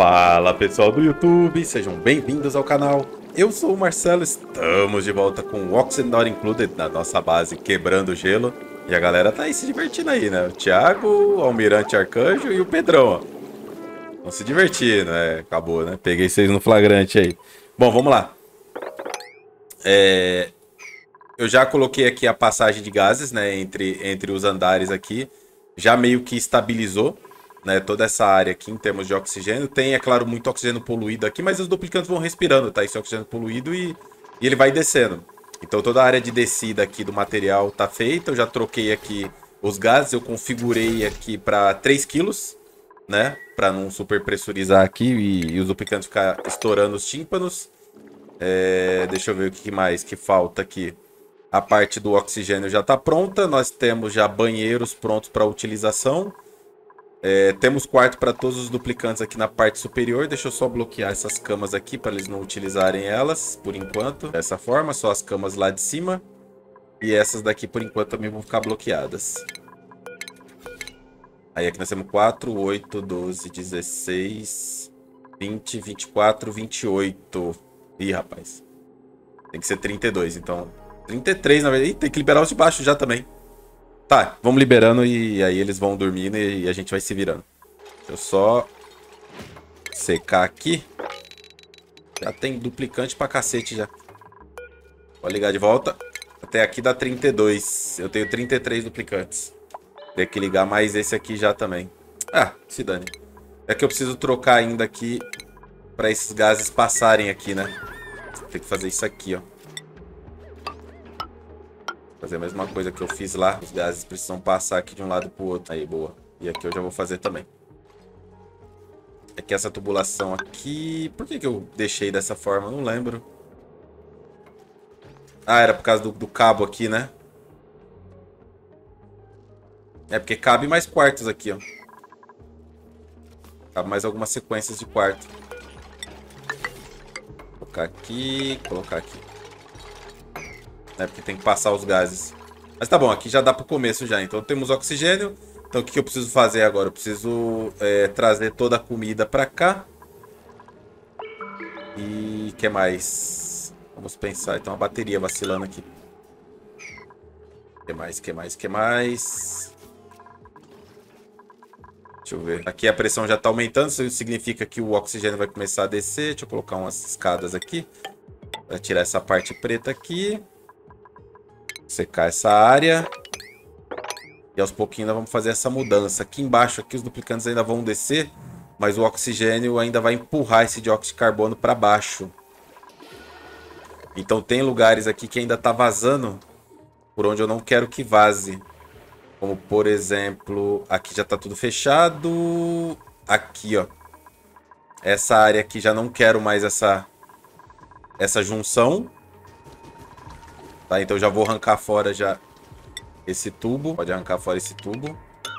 Fala pessoal do YouTube, sejam bem-vindos ao canal. Eu sou o Marcelo, estamos de volta com o Oxygen Not Included na nossa base Quebrando o Gelo. E a galera tá aí se divertindo aí, né? O Thiago, o Almirante Arcanjo e o Pedrão, ó. Vão se divertindo, acabou, né? Peguei vocês no flagrante aí. Bom, vamos lá. Eu já coloquei aqui a passagem de gases, né? Entre os andares aqui. Já meio que estabilizou, né, toda essa área aqui em termos de oxigênio. Tem, é claro, muito oxigênio poluído aqui, mas os duplicantes vão respirando, tá? Esse oxigênio poluído e ele vai descendo. Então toda a área de descida aqui do material tá feita. Eu já troquei aqui os gases, eu configurei aqui para 3 quilos, né? Para não superpressurizar aqui e os duplicantes ficar estourando os tímpanos. Deixa eu ver o que mais que falta aqui. A parte do oxigênio já está pronta. Nós temos já banheiros prontos para utilização. Temos quarto para todos os duplicantes aqui na parte superior. Deixa eu só bloquear essas camas aqui para eles não utilizarem elas por enquanto. Dessa forma, só as camas lá de cima. E essas daqui por enquanto também vão ficar bloqueadas. Aí aqui nós temos 4, 8, 12, 16, 20, 24, 28. Ih, rapaz. Tem que ser 32, então. 33, na verdade. Ih, tem que liberar os de baixo já também. Tá, vamos liberando e aí eles vão dormindo e a gente vai se virando. Deixa eu só secar aqui. Já tem duplicante pra cacete já. Pode ligar de volta. Até aqui dá 32. Eu tenho 33 duplicantes. Tem que ligar mais esse aqui já também. Ah, se dane. É que eu preciso trocar ainda aqui pra esses gases passarem aqui, né? Tem que fazer isso aqui, ó. Fazer a mesma coisa que eu fiz lá. Os gases precisam passar aqui de um lado pro outro. Aí, boa. E aqui eu já vou fazer também. É que essa tubulação aqui... Por que eu deixei dessa forma? Eu não lembro. Ah, era por causa do cabo aqui, né? É porque cabe mais quartos aqui, ó. Cabe mais algumas sequências de quarto. Colocar aqui, colocar aqui. Porque tem que passar os gases. Mas tá bom, aqui já dá pro começo já. Então temos oxigênio. Então o que eu preciso fazer agora? Eu preciso trazer toda a comida pra cá. E o que mais? Vamos pensar. Então a bateria vacilando aqui. O que mais? Deixa eu ver. Aqui a pressão já tá aumentando. Isso significa que o oxigênio vai começar a descer. Deixa eu colocar umas escadas aqui. Pra tirar essa parte preta aqui. Secar essa área. E aos pouquinhos nós vamos fazer essa mudança. Aqui embaixo, aqui os duplicantes ainda vão descer. Mas o oxigênio ainda vai empurrar esse dióxido de carbono para baixo. Então tem lugares aqui que ainda tá vazando. Por onde eu não quero que vaze. Como por exemplo, aqui já tá tudo fechado. Aqui, ó. Essa área aqui já não quero mais essa junção. Tá, então já vou arrancar fora já esse tubo. Pode arrancar fora esse tubo.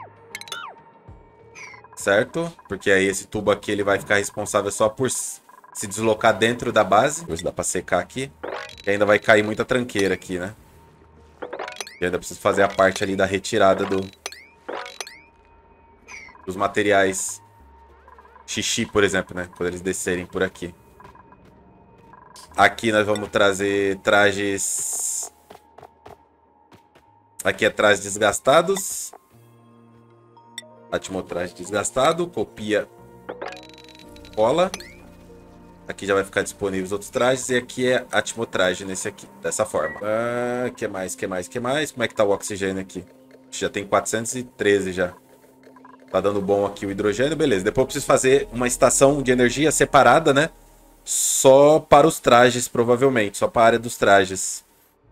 Certo? Porque aí esse tubo aqui ele vai ficar responsável só por se deslocar dentro da base. Ver se dá pra secar aqui. E ainda vai cair muita tranqueira aqui, né? E ainda preciso fazer a parte ali da retirada dos materiais xixi, por exemplo, né? Quando eles descerem por aqui. Aqui nós vamos trazer trajes... Aqui é trajes desgastados. Atmotraje desgastado. Copia. Cola. Aqui já vai ficar disponível os outros trajes. E aqui é atmotraje nesse aqui. Dessa forma. Que mais? Como é que tá o oxigênio aqui? Já tem 413 já. Tá dando bom aqui o hidrogênio. Beleza. Depois eu preciso fazer uma estação de energia separada, né? Só para os trajes, provavelmente. Só para a área dos trajes.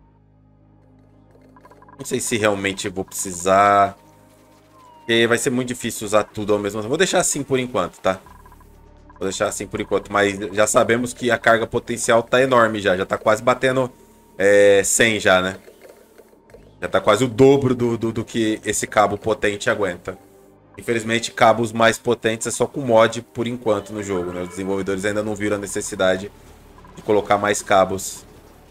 Não sei se realmente vou precisar. Porque vai ser muito difícil usar tudo ao mesmo tempo. Vou deixar assim por enquanto, tá? Vou deixar assim por enquanto. Mas já sabemos que a carga potencial tá enorme já. Já tá quase batendo 100 já, né? Já tá quase o dobro do que esse cabo potente aguenta. Infelizmente, cabos mais potentes é só com mod por enquanto no jogo, né? Os desenvolvedores ainda não viram a necessidade de colocar mais cabos.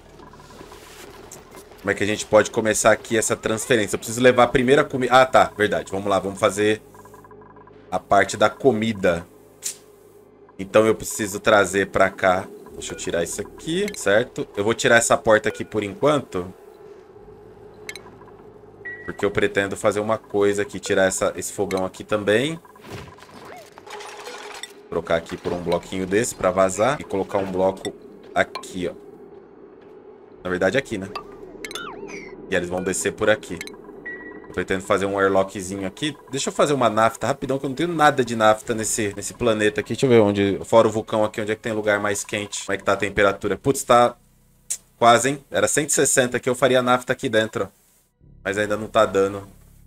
Como é que a gente pode começar aqui essa transferência? Eu preciso levar a primeira comida... Ah, tá. Verdade. Vamos lá. Vamos fazer a parte da comida. Então eu preciso trazer pra cá. Deixa eu tirar isso aqui, certo? Eu vou tirar essa porta aqui por enquanto. Porque eu pretendo fazer uma coisa aqui. Tirar esse fogão aqui também. Trocar aqui por um bloquinho desse pra vazar. E colocar um bloco aqui, ó. Na verdade aqui, né? E eles vão descer por aqui. Eu pretendo fazer um airlockzinho aqui. Deixa eu fazer uma nafta rapidão, que eu não tenho nada de nafta nesse planeta aqui. Deixa eu ver onde... Fora o vulcão aqui, onde é que tem lugar mais quente. Como é que tá a temperatura? Putz, tá quase, hein? Era 160 aqui, eu faria nafta aqui dentro, ó. Mas ainda não tá dando.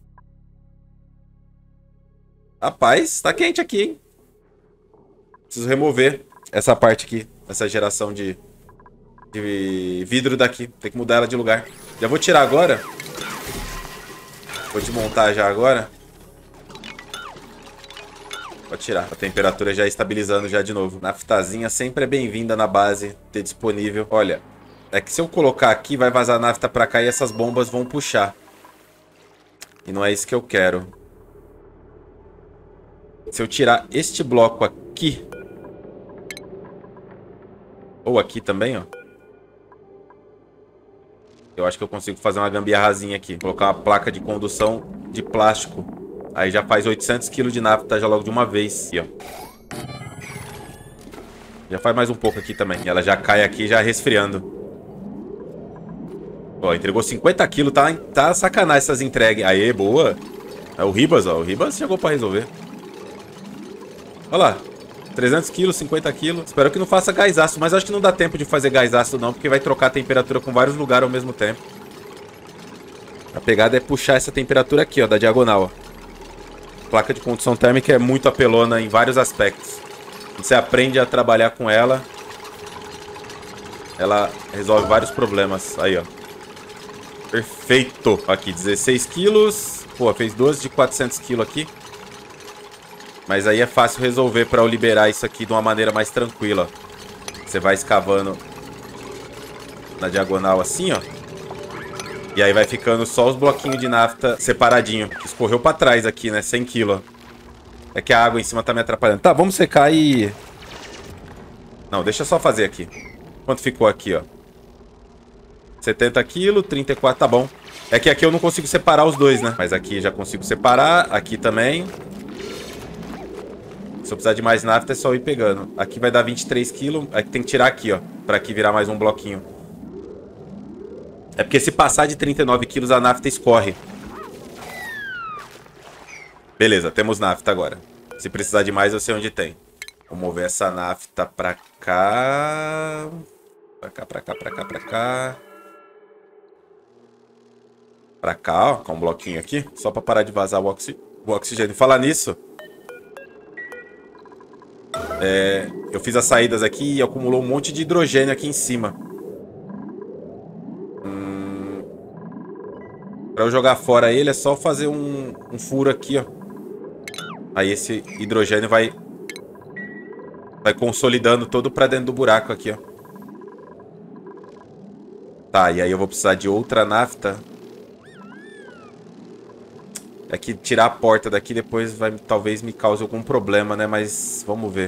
Rapaz, tá quente aqui, hein? Preciso remover essa parte aqui. Essa geração de vidro daqui. Tem que mudar ela de lugar. Já vou tirar agora. Vou desmontar já agora. Vou tirar. A temperatura já estabilizando já de novo. Naftazinha sempre é bem-vinda na base. Ter disponível. Olha, é que se eu colocar aqui, vai vazar nafta pra cá e essas bombas vão puxar. E não é isso que eu quero. Se eu tirar este bloco aqui... Ou aqui também, ó. Eu acho que eu consigo fazer uma gambiarrazinha aqui. Colocar uma placa de condução de plástico. Aí já faz 800 kg de nafta já logo de uma vez. Aqui, ó. Já faz mais um pouco aqui também. E ela já cai aqui já resfriando. Ó, entregou 50 kg. Tá sacanagem essas entregas. Aê, boa. É o Ribas, ó. O Ribas chegou pra resolver. Olha lá. 300 kg, 50 kg. Espero que não faça gás ácido, mas acho que não dá tempo de fazer gás ácido não, porque vai trocar a temperatura com vários lugares ao mesmo tempo. A pegada é puxar essa temperatura aqui, ó, da diagonal, ó. A placa de condução térmica é muito apelona em vários aspectos. Você aprende a trabalhar com ela. Ela resolve vários problemas. Aí, ó. Perfeito. Aqui, 16 quilos. Pô, fez 12 de 400 kg aqui. Mas aí é fácil resolver para eu liberar isso aqui de uma maneira mais tranquila. Você vai escavando na diagonal assim, ó. E aí vai ficando só os bloquinhos de nafta separadinho. Que escorreu para trás aqui, né? 100 kg. É que a água em cima tá me atrapalhando. Tá, vamos secar e... Não, deixa eu só fazer aqui. Quanto ficou aqui, ó? 70 kg, 34, tá bom. É que aqui eu não consigo separar os dois, né? Mas aqui já consigo separar. Aqui também... Se eu precisar de mais nafta é só ir pegando. Aqui vai dar 23 kg. Aí tem que tirar aqui, ó. Pra aqui virar mais um bloquinho. É porque se passar de 39 kg a nafta escorre. Beleza, temos nafta agora. Se precisar de mais eu sei onde tem. Vou mover essa nafta pra cá. Pra cá, pra cá, pra cá, pra cá. Pra cá, ó. Com um bloquinho aqui. Só pra parar de vazar o oxigênio. Falar nisso... eu fiz as saídas aqui e acumulou um monte de hidrogênio aqui em cima. Pra eu jogar fora ele é só fazer um furo aqui, ó. Aí esse hidrogênio vai consolidando todo pra dentro do buraco aqui, ó. Tá, e aí eu vou precisar de outra nafta. É que tirar a porta daqui depois talvez me cause algum problema, né? Mas vamos ver.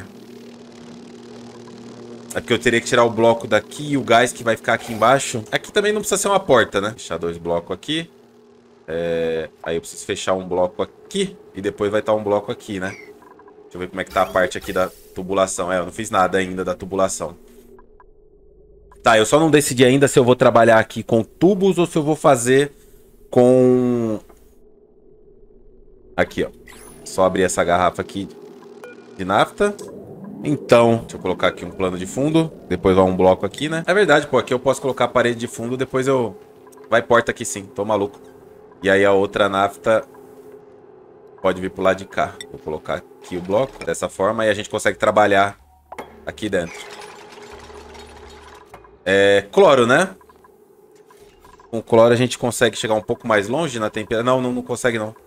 É porque eu teria que tirar o bloco daqui e o gás que vai ficar aqui embaixo. Aqui também não precisa ser uma porta, né? Fechar 2 blocos aqui. Aí eu preciso fechar um bloco aqui. E depois vai estar um bloco aqui, né? Deixa eu ver como é que tá a parte aqui da tubulação. Eu não fiz nada ainda da tubulação. Tá, eu só não decidi ainda se eu vou trabalhar aqui com tubos ou se eu vou fazer com... Aqui, ó. Só abrir essa garrafa aqui de nafta. Então, deixa eu colocar aqui um plano de fundo. Depois vai um bloco aqui, né? É verdade, pô. Aqui eu posso colocar a parede de fundo. Depois eu... Vai porta aqui sim. Tô maluco. E aí a outra nafta pode vir pro lado de cá. Vou colocar aqui o bloco dessa forma. E a gente consegue trabalhar aqui dentro. Cloro, né? Com cloro a gente consegue chegar um pouco mais longe na temperatura. Não consegue não.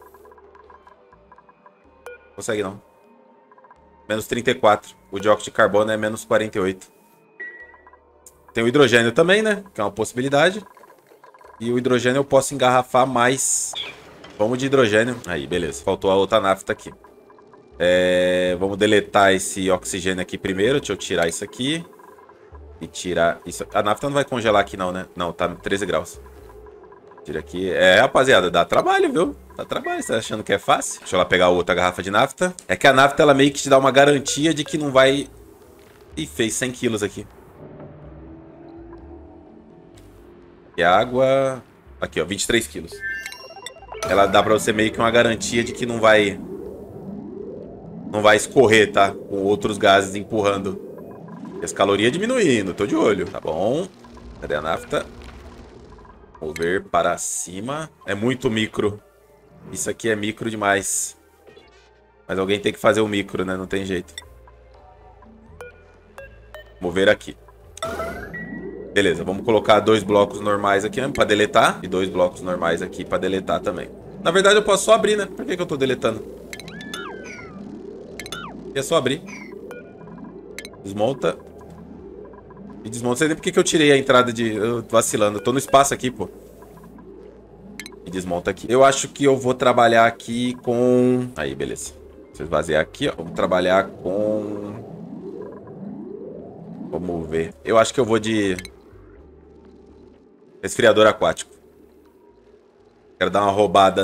Consegue não. Menos 34. O dióxido de carbono é menos 48. Tem o hidrogênio também, né? Que é uma possibilidade. E o hidrogênio eu posso engarrafar mais. Vamos de hidrogênio. Aí, beleza. Faltou a outra nafta aqui. Vamos deletar esse oxigênio aqui primeiro. Deixa eu tirar isso aqui. E tirar isso. A nafta não vai congelar aqui não, né? Não, tá 13 graus. Tira aqui. Rapaziada, dá trabalho, viu? Dá trabalho. Você tá achando que é fácil? Deixa eu lá pegar outra garrafa de nafta. É que a nafta, ela meio que te dá uma garantia de que não vai... Ih, fez 100 quilos aqui. E a água... Aqui, ó, 23 quilos. Ela dá pra você meio que uma garantia de que não vai escorrer, tá? Com outros gases empurrando. E as calorias diminuindo, tô de olho. Tá bom. Cadê a nafta? Mover para cima. É muito micro. Isso aqui é micro demais. Mas alguém tem que fazer o micro, né? Não tem jeito. Mover aqui. Beleza, vamos colocar 2 blocos normais aqui mesmo pra deletar. E 2 blocos normais aqui pra deletar também. Na verdade eu posso só abrir, né? Por que eu tô deletando? É só abrir. Desmonta. E desmonta. Não sei nem por que eu tirei a entrada de... Eu tô vacilando. Eu tô no espaço aqui, pô. E desmonta aqui. Eu acho que eu vou trabalhar aqui com... Aí, beleza. Deixa eu esvaziar aqui, ó. Vamos trabalhar com... Vamos ver. Eu acho que eu vou de... resfriador aquático. Quero dar uma roubada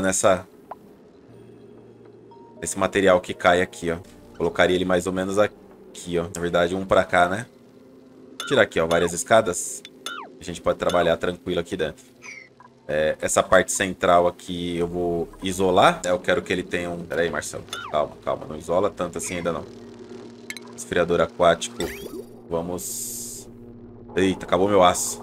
nesse material que cai aqui, ó. Colocaria ele mais ou menos aqui, ó. Na verdade, um pra cá, né? Vou tirar aqui, ó, várias escadas. A gente pode trabalhar tranquilo aqui dentro. Essa parte central aqui eu vou isolar. Eu quero que ele tenha um... Pera aí, Marcelo. Calma, calma. Não isola tanto assim ainda não. Resfriador aquático. Vamos... Eita, acabou meu aço.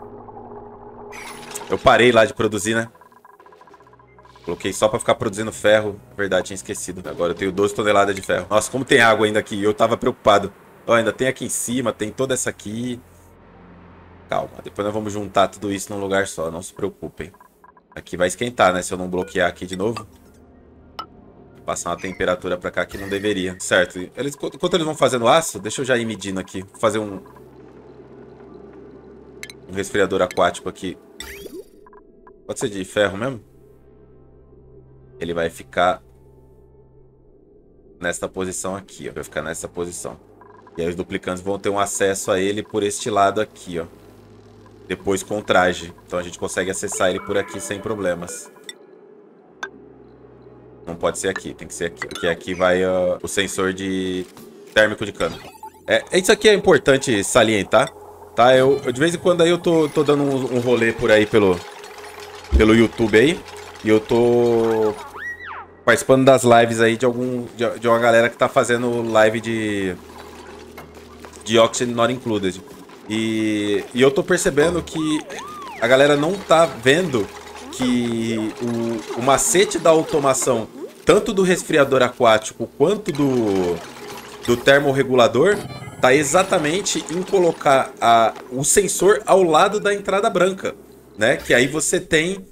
Eu parei lá de produzir, né? Coloquei só pra ficar produzindo ferro. Na verdade, tinha esquecido. Agora eu tenho 12 toneladas de ferro. Nossa, como tem água ainda aqui. Eu tava preocupado. Ó, ainda tem aqui em cima, tem toda essa aqui. Calma, depois nós vamos juntar tudo isso num lugar só. Não se preocupem. Aqui vai esquentar, né? Se eu não bloquear aqui de novo. Vou passar uma temperatura pra cá que não deveria. Certo. Enquanto eles vão fazendo aço, deixa eu já ir medindo aqui. Vou fazer um resfriador aquático aqui. Pode ser de ferro mesmo? Ele vai ficar nesta posição aqui, ó. Vai ficar nessa posição. E aí os duplicantes vão ter um acesso a ele por este lado aqui, ó. Depois com o traje. Então a gente consegue acessar ele por aqui sem problemas. Não pode ser aqui, tem que ser aqui. Porque aqui vai o sensor de térmico de cano. Isso aqui é importante salientar, tá? Eu de vez em quando aí eu tô dando um rolê por aí pelo YouTube aí. E eu tô participando das lives aí de uma galera que tá fazendo live de Oxygen Not Included. E eu tô percebendo que a galera não tá vendo que o macete da automação, tanto do resfriador aquático quanto do termorregulador, tá exatamente em colocar o sensor ao lado da entrada branca, né? Que aí você tem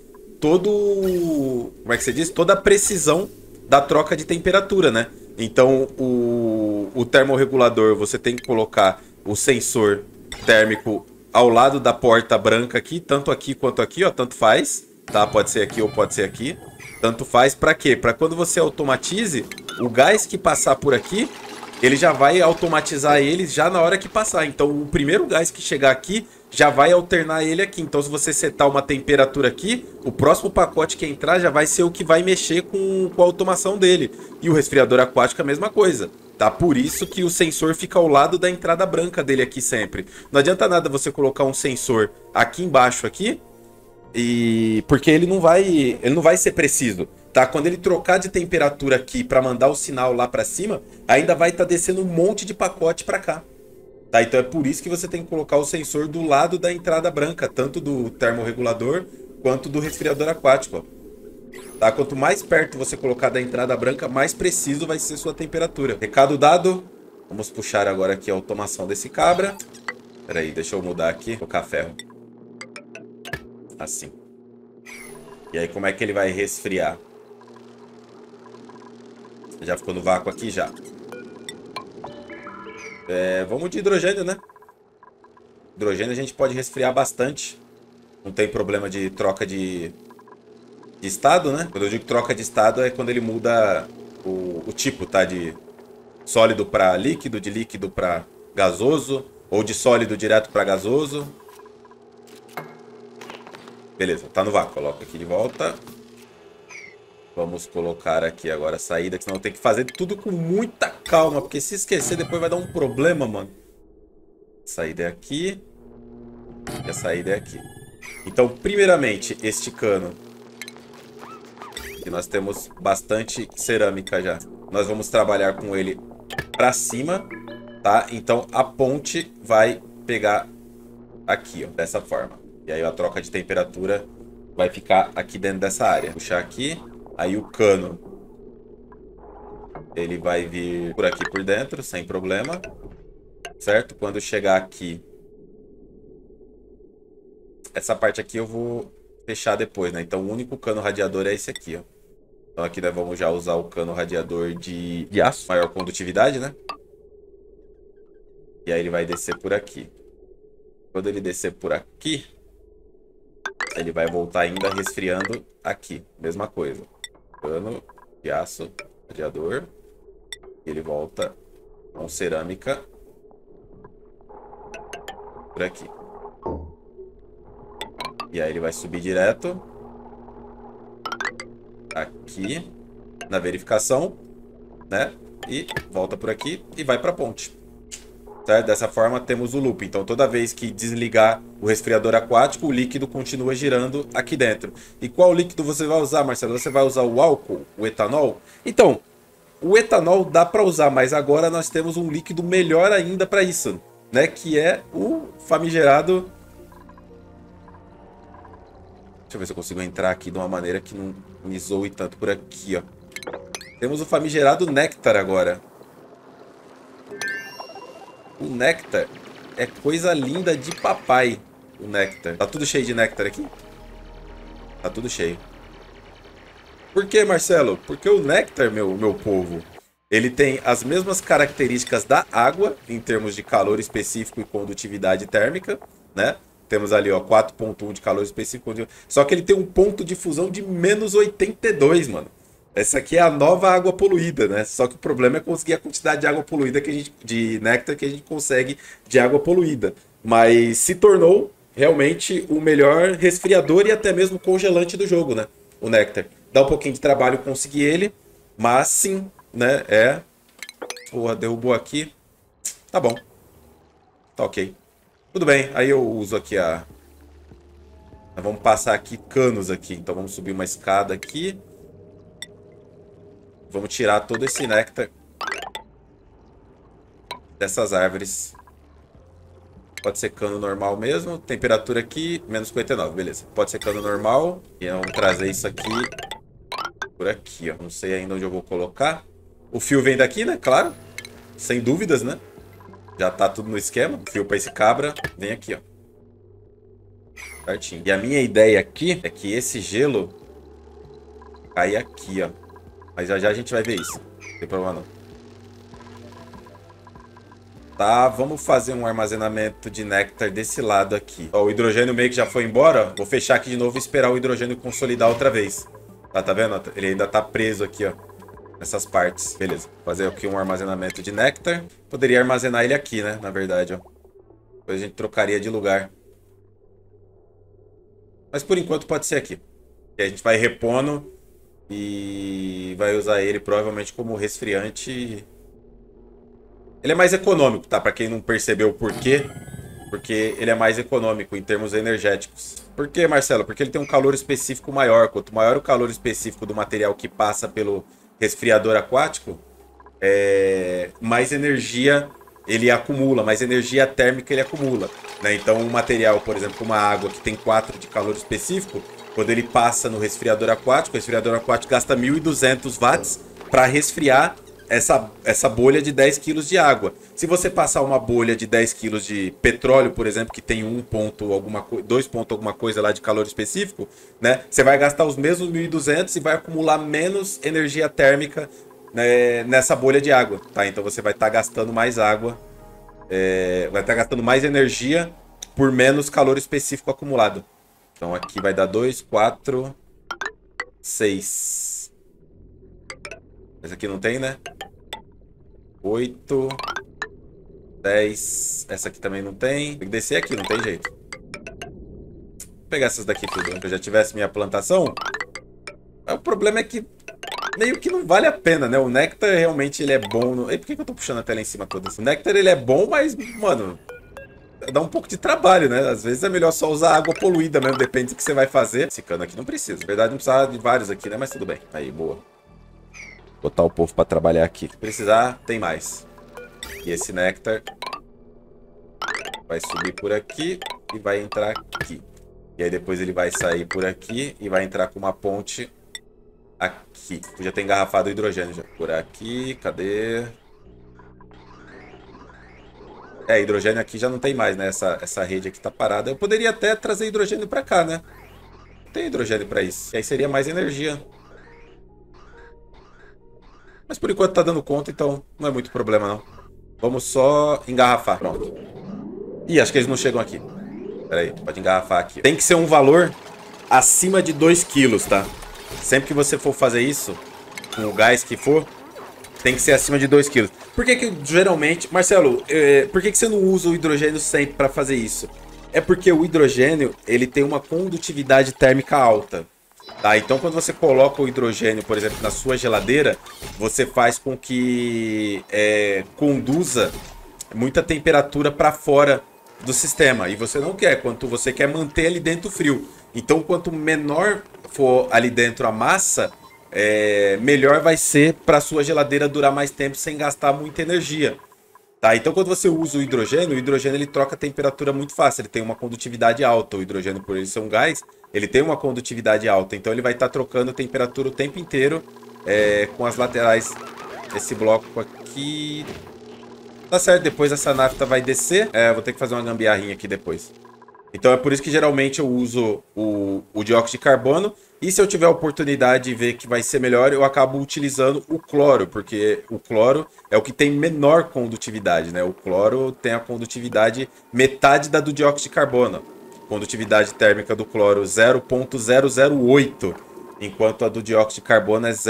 como é que você diz? Toda a precisão da troca de temperatura, né? Então, o termorregulador, você tem que colocar o sensor térmico ao lado da porta branca aqui, tanto aqui quanto aqui, ó, tanto faz, tá? Pode ser aqui ou pode ser aqui. Tanto faz para quê? Para quando você automatize, o gás que passar por aqui, ele já vai automatizar ele já na hora que passar. Então, o primeiro gás que chegar aqui já vai alternar ele aqui. Então, se você setar uma temperatura aqui, o próximo pacote que entrar já vai ser o que vai mexer com a automação dele. E o resfriador aquático é a mesma coisa, tá? Por isso que o sensor fica ao lado da entrada branca dele aqui sempre. Não adianta nada você colocar um sensor aqui embaixo aqui, porque ele não vai ser preciso, tá? Quando ele trocar de temperatura aqui para mandar o sinal lá para cima, ainda vai estar descendo um monte de pacote para cá. Tá, então é por isso que você tem que colocar o sensor do lado da entrada branca, tanto do termorregulador quanto do resfriador aquático. Ó. Tá? Quanto mais perto você colocar da entrada branca, mais preciso vai ser sua temperatura. Recado dado. Vamos puxar agora aqui a automação desse cabra. Pera aí, deixa eu mudar aqui. Colocar ferro. Assim. E aí como é que ele vai resfriar? Já ficou no vácuo aqui já. Vamos de hidrogênio, né? Hidrogênio a gente pode resfriar bastante. Não tem problema de troca de estado, né? Quando eu digo troca de estado é quando ele muda o o tipo, tá? De sólido para líquido, de líquido para gasoso, ou de sólido direto para gasoso. Beleza, tá no vácuo. Coloca aqui de volta. Vamos colocar aqui agora a saída, que senão eu tenho que fazer tudo com muita calma, porque se esquecer depois vai dar um problema, mano. A saída é aqui. E a saída é aqui. Então, primeiramente, este cano. Que nós temos bastante cerâmica já. Nós vamos trabalhar com ele para cima, tá? Então, a ponte vai pegar aqui, ó, dessa forma. E aí a troca de temperatura vai ficar aqui dentro dessa área. Puxar aqui. Aí o cano, ele vai vir por aqui por dentro, sem problema. Certo? Quando chegar aqui, essa parte aqui eu vou fechar depois, né? Então o único cano radiador é esse aqui, ó. Então aqui nós vamos já usar o cano radiador de aço, maior condutividade, né? E aí ele vai descer por aqui. Quando ele descer por aqui, ele vai voltar ainda resfriando aqui. Mesma coisa. Cano de aço, radiador. Ele volta com cerâmica por aqui. E aí ele vai subir direto aqui na verificação, né? E volta por aqui e vai para a ponte. Certo? Dessa forma temos o loop. Então toda vez que desligar o resfriador aquático, o líquido continua girando aqui dentro. E qual líquido você vai usar, Marcelo? Você vai usar o álcool, o etanol? Então, o etanol dá para usar, mas agora nós temos um líquido melhor ainda para isso, né? Que é o famigerado... Deixa eu ver se eu consigo entrar aqui de uma maneira que não me zoe tanto por aqui, ó. Temos o famigerado néctar agora. O néctar é coisa linda de papai. O néctar. Tá tudo cheio de néctar aqui? Tá tudo cheio. Por que, Marcelo? Porque o néctar, meu povo, ele tem as mesmas características da água, em termos de calor específico e condutividade térmica, né? Temos ali, ó, 4.1 de calor específico. Só que ele tem um ponto de fusão de menos 82, mano. Essa aqui é a nova água poluída, né? Só que o problema é conseguir a quantidade de água poluída que a gente, de néctar que a gente consegue de água poluída. Mas se tornou realmente o melhor resfriador e até mesmo congelante do jogo, né? O néctar. Dá um pouquinho de trabalho conseguir ele, mas sim, né? É. Porra, derrubou aqui. Tá bom. Tá ok. Tudo bem, aí eu uso aqui a... Nós vamos passar aqui canos aqui. Então vamos subir uma escada aqui. Vamos tirar todo esse néctar dessas árvores. Pode ser cano normal mesmo. Temperatura aqui, menos 59, beleza. Pode ser cano normal. E vamos trazer isso aqui por aqui, ó. Não sei ainda onde eu vou colocar. O fio vem daqui, né? Claro. Sem dúvidas, né? Já tá tudo no esquema. O fio para esse cabra vem aqui, ó. Certinho. E a minha ideia aqui é que esse gelo caia aqui, ó. Mas já já a gente vai ver isso. Não tem problema não. Tá, vamos fazer um armazenamento de néctar desse lado aqui. Ó, o hidrogênio meio que já foi embora. Vou fechar aqui de novo e esperar o hidrogênio consolidar outra vez. Tá vendo? Ele ainda tá preso aqui, ó. Nessas partes. Beleza. Fazer aqui um armazenamento de néctar. Poderia armazenar ele aqui, né? Na verdade, ó. Depois a gente trocaria de lugar. Mas por enquanto pode ser aqui. E a gente vai repondo e vai usar ele provavelmente como resfriante. Ele é mais econômico, tá? Pra quem não percebeu o porquê. Porque ele é mais econômico em termos energéticos. Por quê, Marcelo? Porque ele tem um calor específico maior. Quanto maior o calor específico do material que passa pelo resfriador aquático, mais energia ele acumula, mais energia térmica ele acumula, né? Então um material, por exemplo, uma água que tem 4 de calor específico, quando ele passa no resfriador aquático, o resfriador aquático gasta 1.200 watts para resfriar essa bolha de 10 kg de água. Se você passar uma bolha de 10 kg de petróleo, por exemplo, que tem 1 ponto alguma coisa, 2 ponto alguma coisa lá de calor específico, né? Você vai gastar os mesmos 1.200 e vai acumular menos energia térmica, né, nessa bolha de água, tá? Então você vai estar gastando mais água, vai estar gastando mais energia por menos calor específico acumulado. Então aqui vai dar 2, 4, 6. Essa aqui não tem, né? 8, 10. Essa aqui também não tem. Tem que descer aqui, não tem jeito. Vou pegar essas daqui tudo. Se eu já tivesse minha plantação. O problema é que meio que não vale a pena, né? O néctar realmente ele é bom. No... E por que eu tô puxando a tela em cima toda? O néctar ele é bom, mas, mano, dá um pouco de trabalho, né? Às vezes é melhor só usar água poluída mesmo, depende do que você vai fazer. Esse cano aqui não precisa. Na verdade, não precisava de vários aqui, né? Mas tudo bem. Aí, boa. Botar o povo pra trabalhar aqui. Se precisar, tem mais. E esse néctar vai subir por aqui e vai entrar aqui. E aí depois ele vai sair por aqui e vai entrar com uma ponte aqui. Já tem engarrafado o hidrogênio já. Por aqui, cadê? É, hidrogênio aqui já não tem mais, né? Essa rede aqui tá parada. Eu poderia até trazer hidrogênio pra cá, né? Não tem hidrogênio pra isso. E aí seria mais energia. Mas por enquanto tá dando conta, então não é muito problema, não. Vamos só engarrafar. Pronto. Ih, acho que eles não chegam aqui. Pera aí, pode engarrafar aqui. Tem que ser um valor acima de 2 quilos, tá? Sempre que você for fazer isso, com o gás que for, tem que ser acima de 2 quilos. Por que que geralmente... Marcelo, por que que você não usa o hidrogênio sempre para fazer isso? É porque o hidrogênio, ele tem uma condutividade térmica alta. Tá? Então, quando você coloca o hidrogênio, por exemplo, na sua geladeira, você faz com que conduza muita temperatura para fora do sistema. E você não quer, você quer manter ali dentro frio. Então, quanto menor for ali dentro a massa, melhor vai ser para a sua geladeira durar mais tempo sem gastar muita energia. Tá? Então, quando você usa o hidrogênio ele troca a temperatura muito fácil. Ele tem uma condutividade alta. O hidrogênio, por ele ser um gás, ele tem uma condutividade alta. Então, ele vai estar trocando a temperatura o tempo inteiro com as laterais. Esse bloco aqui... Tá certo, depois essa nafta vai descer. Vou ter que fazer uma gambiarrinha aqui depois. Então é por isso que geralmente eu uso o dióxido de carbono. E se eu tiver a oportunidade de ver que vai ser melhor, eu acabo utilizando o cloro. Porque o cloro é o que tem menor condutividade, né? O cloro tem a condutividade metade da do dióxido de carbono. Condutividade térmica do cloro 0,008. Enquanto a do dióxido de carbono é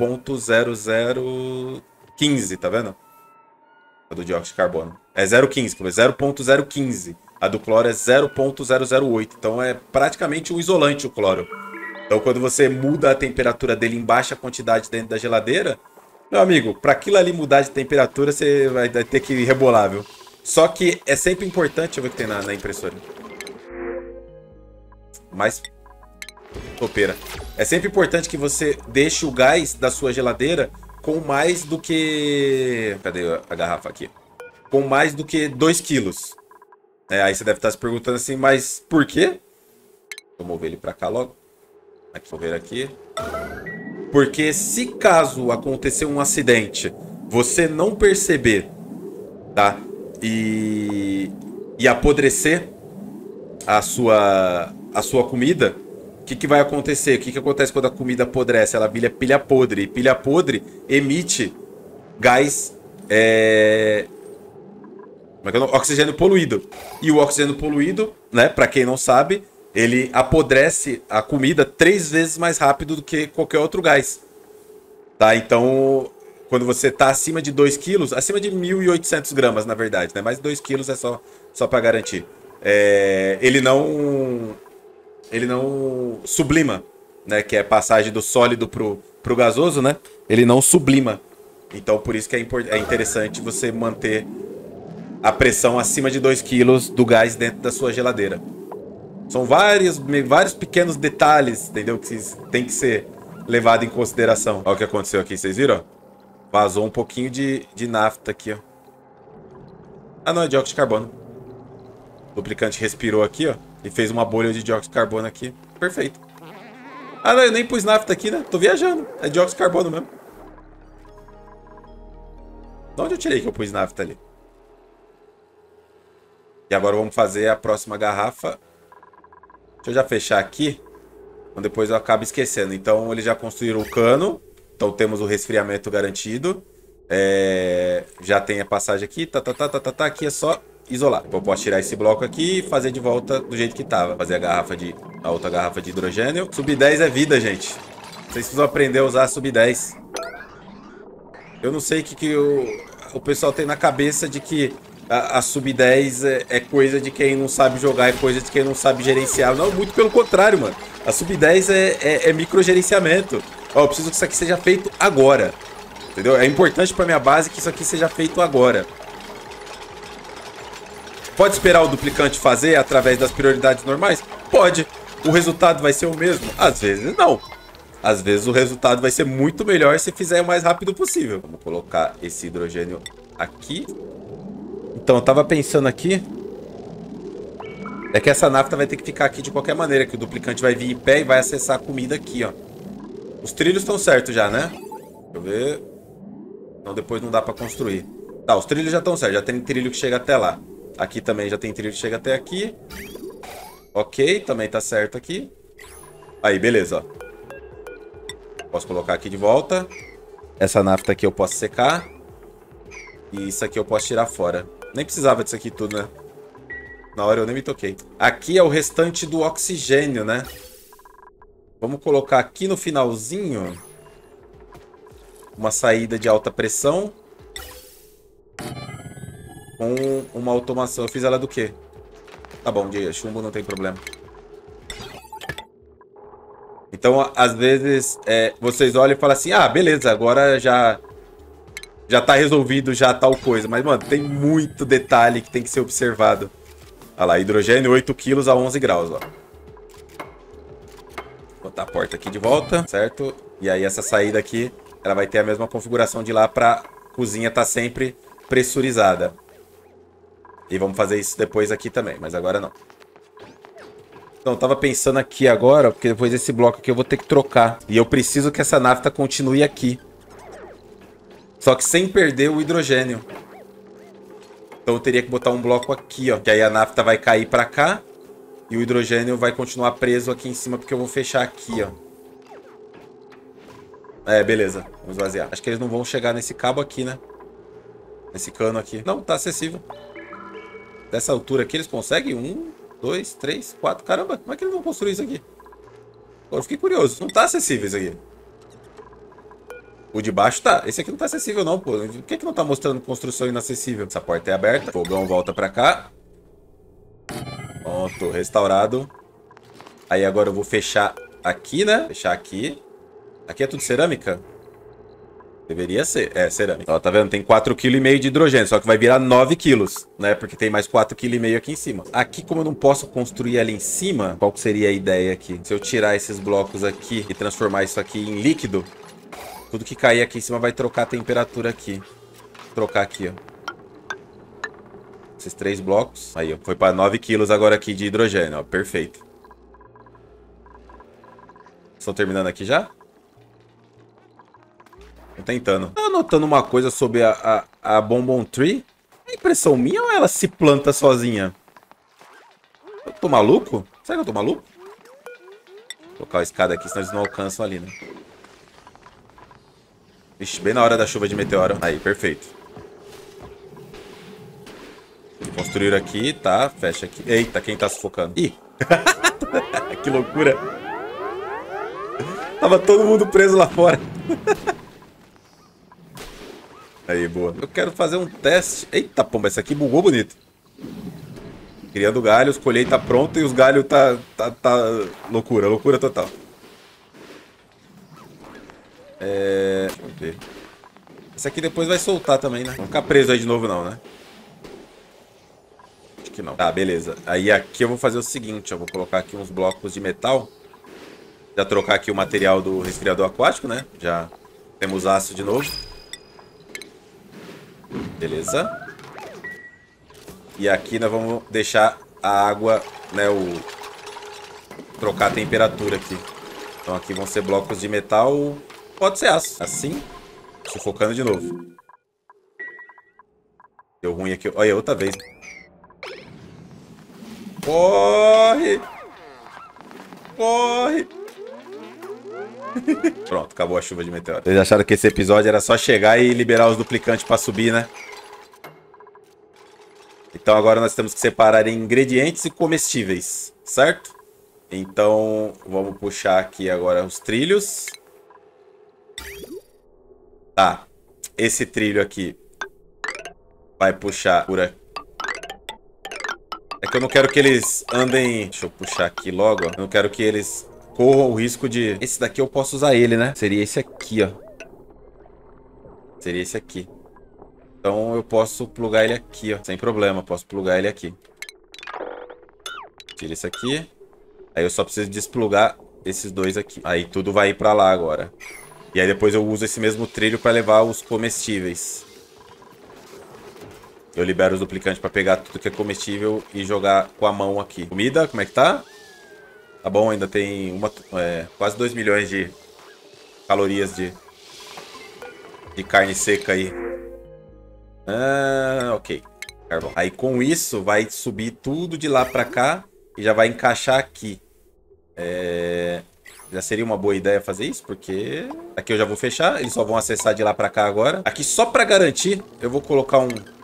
0,0015, tá vendo? A do dióxido de carbono. É 0,15, 0,015. A do cloro é 0,008. Então é praticamente um isolante o cloro. Então quando você muda a temperatura dele em baixa quantidade dentro da geladeira, meu amigo, para aquilo ali mudar de temperatura, você vai ter que rebolar, viu? Só que é sempre importante... Deixa eu ver o que tem na impressora. Mais topeira. É sempre importante que você deixe o gás da sua geladeira com mais do que... Cadê a garrafa aqui? Com mais do que 2 quilos. Aí você deve estar se perguntando assim, mas por quê? Vou mover ele para cá logo. Aqui, vou ver aqui. Porque se caso acontecer um acidente, você não perceber, tá? E apodrecer a sua comida, o que vai acontecer? O que acontece quando a comida apodrece? Ela vira pilha podre. E pilha podre emite gás... oxigênio poluído. E o oxigênio poluído, né, para quem não sabe, ele apodrece a comida 3 vezes mais rápido do que qualquer outro gás. Tá? Então, quando você tá acima de 2 quilos, acima de 1.800 gramas, na verdade, né? Mais 2 quilos é só para garantir. Ele não sublima, né? Que é passagem do sólido pro gasoso, né? Ele não sublima. Então, por isso que é interessante você manter a pressão acima de 2 quilos do gás dentro da sua geladeira. São vários pequenos detalhes, entendeu? Que tem que ser levado em consideração. Olha o que aconteceu aqui, vocês viram? Vazou um pouquinho de nafta aqui, ó. Ah, não, é dióxido de carbono. O duplicante respirou aqui, ó, e fez uma bolha de dióxido de carbono aqui. Perfeito. Ah, não, eu nem pus nafta aqui, né? Tô viajando. É dióxido de carbono mesmo. De onde eu tirei que eu pus nafta ali? E agora vamos fazer a próxima garrafa. Deixa eu já fechar aqui. Então depois eu acabo esquecendo. Então eles já construíram o cano. Então temos o resfriamento garantido. Já tem a passagem aqui. Aqui é só isolar. Eu posso tirar esse bloco aqui e fazer de volta do jeito que tava. Fazer a outra garrafa de hidrogênio. Sub 10 é vida, gente. Vocês precisam aprender a usar sub 10. Eu não sei o que o pessoal tem na cabeça de que a Sub-10 é coisa de quem não sabe jogar, é coisa de quem não sabe gerenciar. Não, muito pelo contrário, mano. A Sub-10 é microgerenciamento. Ó, eu preciso que isso aqui seja feito agora. Entendeu? É importante pra minha base que isso aqui seja feito agora. Pode esperar o duplicante fazer através das prioridades normais? Pode. O resultado vai ser o mesmo? Às vezes não. Às vezes o resultado vai ser muito melhor se fizer o mais rápido possível. Vamos colocar esse hidrogênio aqui. Então, eu tava pensando aqui. É que essa nafta vai ter que ficar aqui de qualquer maneira, que o duplicante vai vir em pé e vai acessar a comida aqui, ó. Os trilhos estão certos já, né? Deixa eu ver. Então depois não dá pra construir. Tá, os trilhos já estão certos. Já tem trilho que chega até lá. Aqui também já tem trilho que chega até aqui. Ok, também tá certo aqui. Aí, beleza, ó. Posso colocar aqui de volta. Essa nafta aqui eu posso secar. E isso aqui eu posso tirar fora. Nem precisava disso aqui tudo, né? Na hora eu nem me toquei. Aqui é o restante do oxigênio, né? Vamos colocar aqui no finalzinho uma saída de alta pressão com uma automação. Eu fiz ela do quê? Tá bom, de chumbo não tem problema. Então, às vezes, vocês olham e falam assim, ah, beleza, agora já tá resolvido já tal coisa. Mas, mano, tem muito detalhe que tem que ser observado. Olha lá, hidrogênio 8 kg a 11 graus, ó. Vou botar a porta aqui de volta, certo? E aí essa saída aqui, ela vai ter a mesma configuração de lá pra cozinha tá sempre pressurizada. E vamos fazer isso depois aqui também, mas agora não. Então, eu tava pensando aqui agora, porque depois desse bloco aqui eu vou ter que trocar. E eu preciso que essa nafta continue aqui. Só que sem perder o hidrogênio. Então eu teria que botar um bloco aqui, ó. Que aí a nafta vai cair pra cá. E o hidrogênio vai continuar preso aqui em cima, porque eu vou fechar aqui, ó. Beleza. Vamos esvaziar. Acho que eles não vão chegar nesse cabo aqui, né? Nesse cano aqui. Não, tá acessível. Dessa altura aqui eles conseguem? 1, 2, 3, 4. Caramba, como é que eles vão construir isso aqui? Agora eu fiquei curioso. Não tá acessível isso aqui. O de baixo tá. Esse aqui não tá acessível não, pô. Por que não tá mostrando construção inacessível? Essa porta é aberta. Fogão volta pra cá. Pronto, restaurado. Aí agora eu vou fechar aqui, né? Fechar aqui. Aqui é tudo cerâmica? Deveria ser. É, cerâmica. Ó, tá vendo? Tem 4,5 kg de hidrogênio, só que vai virar 9 kg, né? Porque tem mais 4,5 kg aqui em cima. Aqui, como eu não posso construir ela em cima, qual que seria a ideia aqui? Se eu tirar esses blocos aqui e transformar isso aqui em líquido, tudo que cair aqui em cima vai trocar a temperatura aqui. Vou trocar aqui, ó. Esses 3 blocos. Aí, ó. Foi para 9 kg agora aqui de hidrogênio, ó. Perfeito. Estão terminando aqui já? Tô tentando. Tá notando uma coisa sobre a Bonbon Tree? É impressão minha ou ela se planta sozinha? Eu tô maluco? Será que eu tô maluco? Vou colocar a escada aqui, senão eles não alcançam ali, né? Ixi, bem na hora da chuva de meteoro. Aí, perfeito. Construíram aqui, tá? Fecha aqui. Eita, quem tá sufocando? Ih! Que loucura! Tava todo mundo preso lá fora. Aí, boa. Eu quero fazer um teste. Eita, pomba, essa aqui bugou bonito. Criando galhos, colheita pronta e os galhos tá loucura, loucura total. Deixa eu ver. Esse aqui depois vai soltar também, né? Não ficar preso aí de novo não, né? Acho que não. Tá, beleza. Aí aqui eu vou fazer o seguinte, eu vou colocar aqui uns blocos de metal. Já trocar aqui o material do resfriador aquático, né? Já temos aço de novo. Beleza. E aqui nós vamos deixar a água, né, trocar a temperatura aqui. Então aqui vão ser blocos de metal, pode ser aço. Assim, sufocando de novo. Deu ruim aqui. Olha, outra vez. Corre! Corre! Pronto, acabou a chuva de meteoro. Vocês acharam que esse episódio era só chegar e liberar os duplicantes pra subir, né? Então agora nós temos que separar em ingredientes e comestíveis, certo? Então vamos puxar aqui agora os trilhos. Tá. esse trilho aqui vai puxar por aqui. É que eu não quero que eles andem... Deixa eu puxar aqui logo, ó. Eu não quero que eles corram o risco de... Esse daqui eu posso usar ele, né? Seria esse aqui, ó. Seria esse aqui. Então eu posso plugar ele aqui, ó. Sem problema, posso plugar ele aqui. Tira esse aqui. Aí eu só preciso desplugar esses dois aqui. Aí tudo vai ir pra lá agora. E aí depois eu uso esse mesmo trilho pra levar os comestíveis. Eu libero os duplicantes pra pegar tudo que é comestível e jogar com a mão aqui. Comida, como é que tá? Tá bom, ainda tem quase 2 milhões de calorias de carne seca aí. Ah, ok. Carvão. Aí com isso vai subir tudo de lá pra cá e já vai encaixar aqui. Já seria uma boa ideia fazer isso, porque aqui eu já vou fechar, eles só vão acessar de lá pra cá agora. Aqui só pra garantir, eu vou colocar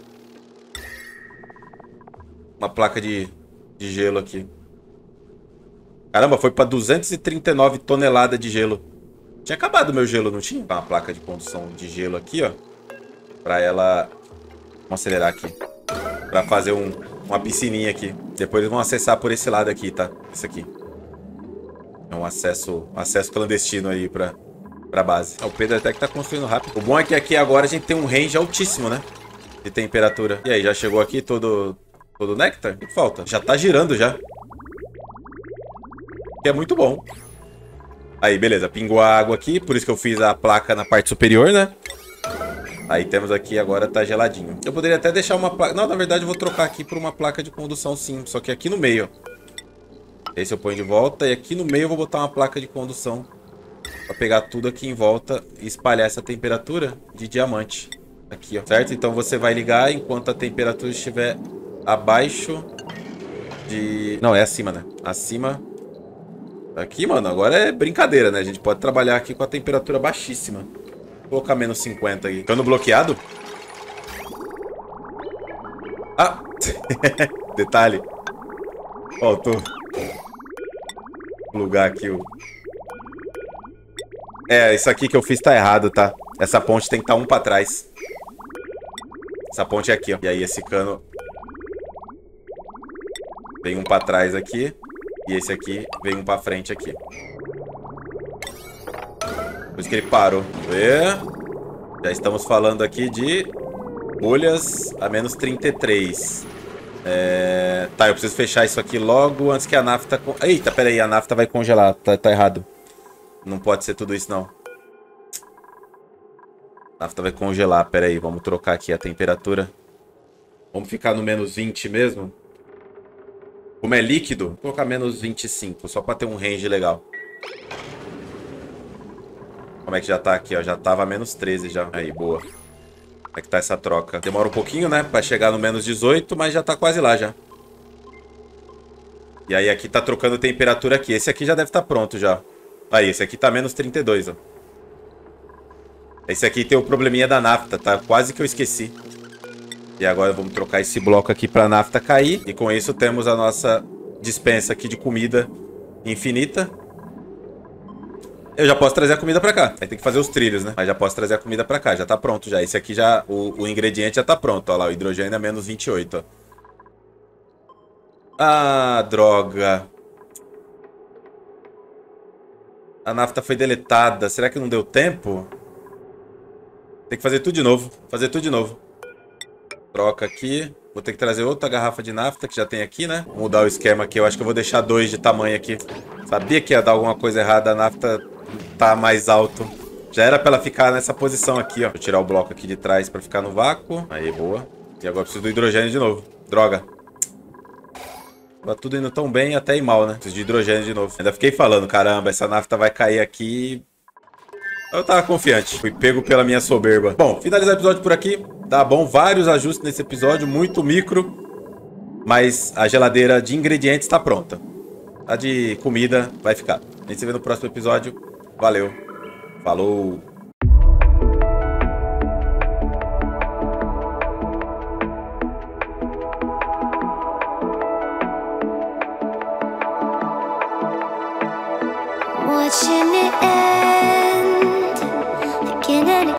uma placa de gelo aqui. Caramba, foi pra 239 toneladas de gelo. Tinha acabado o meu gelo, não tinha? Uma placa de condução de gelo aqui, ó. Pra ela... Vamos acelerar aqui. Pra fazer uma piscininha aqui. Depois eles vão acessar por esse lado aqui, tá? Esse aqui. É um acesso clandestino aí pra base. O Pedro até que tá construindo rápido. O bom é que aqui agora a gente tem um range altíssimo, né? De temperatura. E aí, já chegou aqui todo néctar? O que falta? Já tá girando já. Que é muito bom. Aí, beleza. Pingou a água aqui. Por isso que eu fiz a placa na parte superior, né? Aí temos aqui, agora tá geladinho. Eu poderia até deixar uma placa... Não, na verdade eu vou trocar aqui por uma placa de condução sim. Só que aqui no meio, ó. Esse eu ponho de volta. E aqui no meio eu vou botar uma placa de condução. Pra pegar tudo aqui em volta e espalhar essa temperatura de diamante. Aqui, ó. Certo? Então você vai ligar enquanto a temperatura estiver abaixo de... Não, é acima, né? Acima... Aqui, mano, agora é brincadeira, né? A gente pode trabalhar aqui com a temperatura baixíssima. Vou colocar menos 50 aí. Ficando bloqueado? Ah! Detalhe. Faltou. Plugar aqui o... isso aqui que eu fiz tá errado, tá? Essa ponte tem que estar um pra trás. Essa ponte é aqui, ó. E aí esse cano... Vem um pra trás aqui. E esse aqui vem um pra frente aqui. Por isso que ele parou. Já estamos falando aqui de bolhas a menos 33. Tá, eu preciso fechar isso aqui logo antes que a nafta... Eita, pera aí, a nafta vai congelar. Tá errado. Não pode ser tudo isso, não. A nafta vai congelar, pera aí. Vamos trocar aqui a temperatura. Vamos ficar no menos 20 mesmo. Como é líquido, vou colocar menos 25, só pra ter um range legal. Como é que já tá aqui, ó? Já tava menos 13 já. Aí, boa. Como é que tá essa troca? Demora um pouquinho, né? Pra chegar no menos 18, mas já tá quase lá já. E aí aqui tá trocando temperatura aqui. Esse aqui já deve estar pronto já. Aí, esse aqui tá menos 32, ó. Esse aqui tem o probleminha da nafta, tá? Quase que eu esqueci. E agora vamos trocar esse bloco aqui pra nafta cair. E com isso temos a nossa dispensa aqui de comida infinita. Eu já posso trazer a comida pra cá. Aí tem que fazer os trilhos, né? Mas já posso trazer a comida pra cá. Já tá pronto já. Esse aqui já... O ingrediente já tá pronto. Olha lá, o hidrogênio é menos 28, ó. Ah, droga. A nafta foi deletada. Será que não deu tempo? Tem que fazer tudo de novo. Fazer tudo de novo. Troca aqui. Vou ter que trazer outra garrafa de nafta que já tem aqui, né? Vou mudar o esquema aqui. Eu acho que eu vou deixar 2 de tamanho aqui. Sabia que ia dar alguma coisa errada. A nafta tá mais alto. Já era pra ela ficar nessa posição aqui, ó. Vou tirar o bloco aqui de trás pra ficar no vácuo. Aí, boa. E agora eu preciso do hidrogênio de novo. Droga. Tá tudo indo tão bem, até ir mal, né? Preciso de hidrogênio de novo. Ainda fiquei falando, caramba, essa nafta vai cair aqui. Eu tava confiante. Fui pego pela minha soberba. Bom, finalizar o episódio por aqui. Tá bom, vários ajustes nesse episódio, muito micro. Mas a geladeira de ingredientes tá pronta. A de comida vai ficar. A gente se vê no próximo episódio. Valeu. Falou. Watching it end again and again.